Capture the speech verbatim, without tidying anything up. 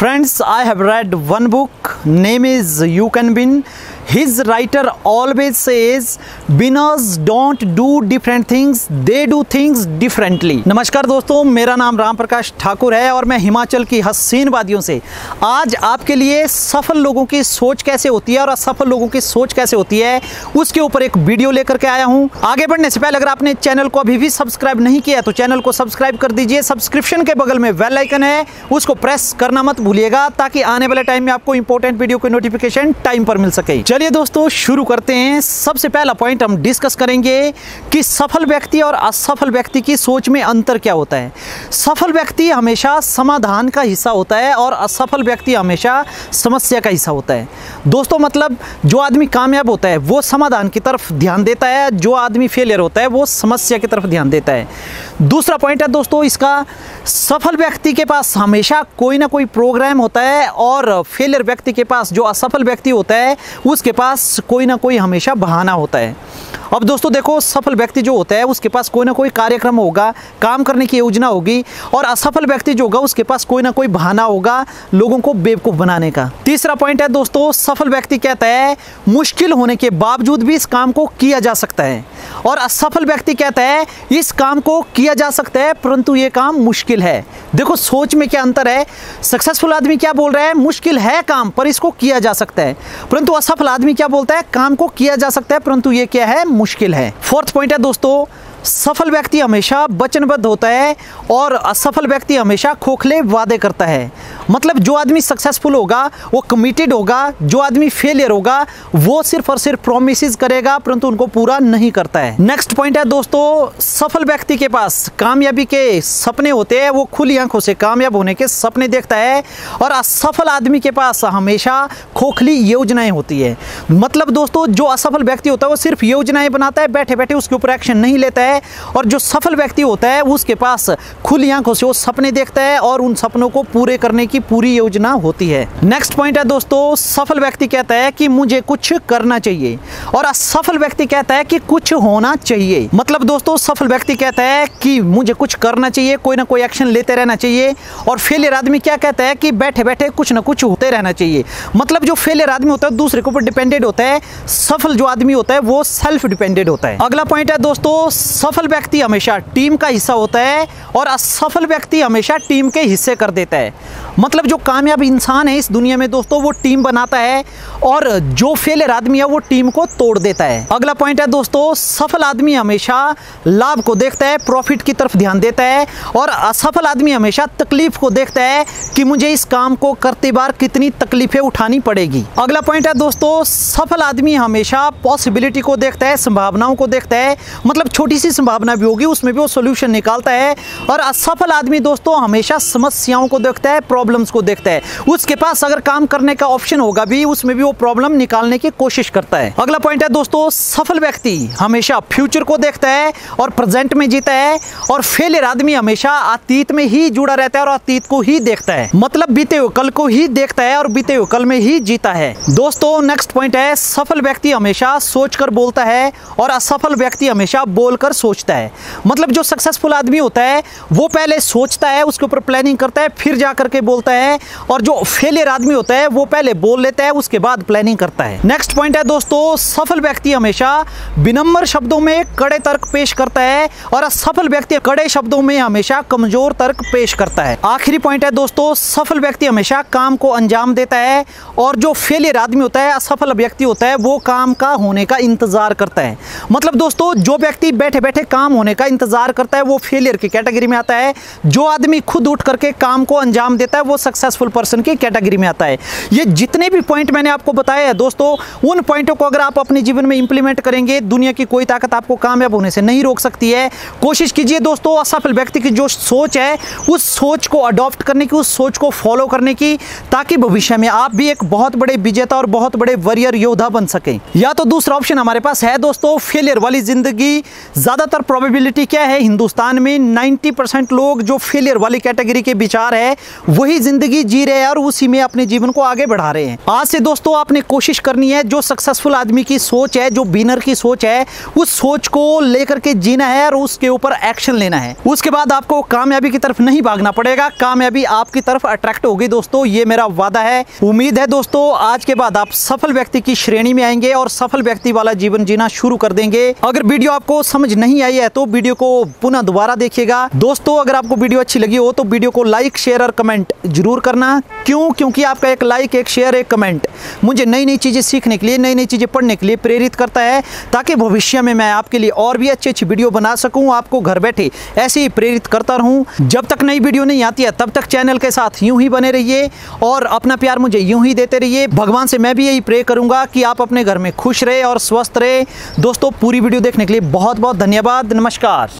Friends, I have read one book, name is You Can Win. His writer always says, winners don't do different things, they do things differently. नमस्कार दोस्तों, मेरा नाम राम प्रकाश ठाकुर है और मैं हिमाचल की हसीन वादियों से आज आपके लिए सफल लोगों की सोच कैसे होती है और असफल लोगों की सोच कैसे होती है उसके ऊपर एक वीडियो लेकर के आया हूं। आगे बढ़ने से पहले अगर आपने चैनल को अभी भी सब्सक्राइब नहीं किया तो चैनल को सब्सक्राइब कर दीजिए। सब्सक्रिप्शन के बगल में बेल आइकन है, उसको प्रेस करना मत भूलिएगा ताकि आने वाले टाइम में आपको इंपॉर्टेंट वीडियो की नोटिफिकेशन टाइम पर मिल सके। चलिए दोस्तों शुरू करते हैं। सबसे पहला पॉइंट हम डिस्कस करेंगे कि सफल व्यक्ति और असफल व्यक्ति की सोच में अंतर क्या होता है। सफल व्यक्ति हमेशा समाधान का हिस्सा होता है और असफल व्यक्ति हमेशा समस्या का हिस्सा होता है। दोस्तों मतलब जो आदमी कामयाब होता है वो समाधान की तरफ ध्यान देता है, जो आदमी फेलियर होता है वो समस्या की तरफ ध्यान देता है। दूसरा पॉइंट है दोस्तों इसका, सफल व्यक्ति के पास हमेशा कोई ना कोई प्रोग्राम होता है और फेलियर व्यक्ति के पास, जो असफल व्यक्ति होता है उसके पास कोई ना कोई हमेशा बहाना होता है। अब दोस्तों देखो, सफल व्यक्ति जो होता है उसके पास कोई ना कोई कार्यक्रम होगा, काम करने की योजना होगी, और असफल व्यक्ति जो होगा उसके पास कोई ना कोई बहाना होगा लोगों को बेवकूफ बनाने का। तीसरा पॉइंट है दोस्तों, सफल व्यक्ति कहता है मुश्किल होने के बावजूद भी इस काम को किया जा सकता है, और असफल व्यक्ति कहता है इस काम को किया जा सकता है परंतु ये काम मुश्किल है। देखो सोच में क्या अंतर है। सक्सेसफुल आदमी क्या बोल रहा है, मुश्किल है काम पर इसको किया जा सकता है, परंतु असफल आदमी क्या बोलता है, काम को किया जा सकता है परंतु ये क्या है, मुश्किल है। फोर्थ पॉइंट है दोस्तों, सफल व्यक्ति हमेशा वचनबद्ध होता है और असफल व्यक्ति हमेशा खोखले वादे करता है। मतलब जो आदमी सक्सेसफुल होगा वो कमिटेड होगा, जो आदमी फेलियर होगा वो सिर्फ और सिर्फ प्रोमिसेस करेगा परंतु उनको पूरा नहीं करता है। नेक्स्ट पॉइंट है दोस्तों, सफल व्यक्ति के पास कामयाबी के सपने होते हैं, वो खुली आंखों से कामयाब होने के सपने देखता है, और असफल आदमी के पास हमेशा खोखली योजनाएं होती है। मतलब दोस्तों जो असफल व्यक्ति होता है वो सिर्फ योजनाएं बनाता है, बैठे बैठे उसके ऊपर एक्शन नहीं लेता है, और जो सफल व्यक्ति होता है उसके पास खुली आंखों से वो सपने देखता है और उन सपनों को पूरे करने की पूरी योजना होती है। नेक्स्ट पॉइंट है दोस्तों, सफल व्यक्ति कहता है कि मुझे कुछ करना चाहिए और असफल व्यक्ति कहता है कि कुछ होना चाहिए। मतलब दोस्तों सफल व्यक्ति कहता है कि मुझे कुछ करना चाहिए, कोई ना कोई एक्शन लेते रहना चाहिए, और फेलियर आदमी क्या कहता है कि बैठे बैठे कुछ ना कुछ होते रहना चाहिए। मतलब जो फेलियर आदमी होता है दूसरे के ऊपर डिपेंडेंट होता है, सफल जो आदमी होता है वो सेल्फ डिपेंडेंट होता है। अगला पॉइंट है दोस्तों, सफल व्यक्ति हमेशा टीम का हिस्सा होता है और असफल व्यक्ति हमेशा टीम के हिस्से कर देता है। मतलब जो कामयाब इंसान है इस दुनिया में दोस्तों वो टीम बनाता है और जो फेलियर आदमी है वो टीम को तोड़ देता है। अगला पॉइंट है दोस्तों, सफल आदमी हमेशा लाभ को देखता है, प्रॉफिट की तरफ ध्यान देता है, और असफल आदमी हमेशा तकलीफ को देखता है कि मुझे इस काम को करते बार कितनी तकलीफें उठानी पड़ेगी। अगला पॉइंट है दोस्तों, सफल आदमी हमेशा पॉसिबिलिटी को देखता है, संभावनाओं को देखता है, मतलब छोटी सी संभावना भी होगी उसमें भी वो सॉल्यूशन निकालता है, और असफल आदमी दोस्तों हमेशा समस्याओं को देखता है, प्रॉब्लम्स को देखता है, उसके पास अगर काम करने का ऑप्शन होगा भी उसमें भी वो प्रॉब्लम निकालने की कोशिश करता है। अगला पॉइंट है दोस्तों, सफल व्यक्ति हमेशा फ्यूचर को देखता है और प्रेजेंट में जीता है, और फेलियर आदमी हमेशा अतीत में ही जुड़ा रहता है और अतीत को ही देखता है, मतलब बीते हुए कल को ही देखता है और बीते हुए कल में ही जीता है। दोस्तों नेक्स्ट पॉइंट है, सफल व्यक्ति हमेशा सोचकर बोलता है और असफल व्यक्ति हमेशा बोलकर सोचता है। मतलब जो सक्सेसफुल आदमी होता है वो पहले सोचता है, उसके ऊपर प्लानिंग करता है, फिर जा करके बोलता है, और जो फेलियर आदमी होता है वो पहले बोल लेता है उसके बाद प्लानिंग करता है। नेक्स्ट पॉइंट है दोस्तों, सफल व्यक्ति हमेशा विनम्र शब्दों में कड़े तर्क पेश करता है और असफल व्यक्ति कड़े शब्दों में हमेशा कमजोर तर्क पेश करता है। आखिरी पॉइंट है दोस्तों, सफल व्यक्ति हमेशा काम को अंजाम देता है, और जो फेलियर आदमी होता है, असफल व्यक्ति होता है, वो काम का होने का इंतजार करता है। मतलब दोस्तों जो व्यक्ति बैठे बैठे काम होने का इंतजार करता है वो फेलियर की कैटेगरी में आता है, जो आदमी खुद उठ करके काम को अंजाम देता है वो सक्सेसफुल पर्सन की कैटेगरी में आता है। ये जितने भी पॉइंट मैंने आपको बताए हैं दोस्तों, उन पॉइंटों को अगर आप अपने जीवन में इंप्लीमेंट करेंगे दुनिया की कोई ताकत आपको कामयाब होने से नहीं रोक सकती है। कोशिश कीजिए दोस्तों असफल व्यक्ति की जो सोच है उस सोच को अडॉप्ट करने की, उस सोच को फॉलो करने की, ताकि भविष्य में आप भी एक बहुत बड़े विजेता और बहुत बड़े वॉरियर योद्धा बन सकें। या तो दूसरा ऑप्शन हमारे पास है दोस्तों, फेलियर वाली जिंदगी। ज्यादातर प्रोबेबिलिटी क्या है, हिंदुस्तान में नब्बे परसेंट लोग जो फेलियर वाली कैटेगरी के विचार है वही वही जिंदगी जी रहे हैं और उसी में अपने जीवन को आगे बढ़ा रहे हैं। आज से दोस्तों आपने कोशिश करनी है, जो सक्सेसफुल आदमी की सोच है, जो विनर की सोच है, उस सोच को लेकर के जीना है और उसके ऊपर एक्शन लेना है। उसके बाद आपको कामयाबी की तरफ नहीं भागना पड़ेगा, कामयाबी आपकी तरफ अट्रैक्ट होगी दोस्तों, ये मेरा वादा है। उम्मीद है दोस्तों आज के बाद आप सफल व्यक्ति की श्रेणी में आएंगे और सफल व्यक्ति वाला जीवन जीना शुरू कर देंगे। अगर वीडियो आपको समझ नहीं आई है तो वीडियो को पुनः दोबारा देखिएगा। दोस्तों अगर आपको वीडियो अच्छी लगी हो तो वीडियो को लाइक शेयर और कमेंट जरूर करना। क्यों? क्योंकि आपका एक लाइक, एक शेयर, एक कमेंट मुझे नई नई चीजें सीखने के लिए, नई नई चीजें पढ़ने के लिए प्रेरित करता है, ताकि भविष्य में मैं आपके लिए और भी अच्छी अच्छी वीडियो बना सकूं, आपको घर बैठे ऐसे ही प्रेरित करता रहूं। जब तक नई वीडियो नहीं आती है तब तक चैनल के साथ यूं ही बने रहिए और अपना प्यार मुझे यूं ही देते रहिए। भगवान से मैं भी यही प्रे करूंगा कि आप अपने घर में खुश रहे और स्वस्थ रहे। दोस्तों पूरी वीडियो देखने के लिए बहुत बहुत धन्यवाद। नमस्कार।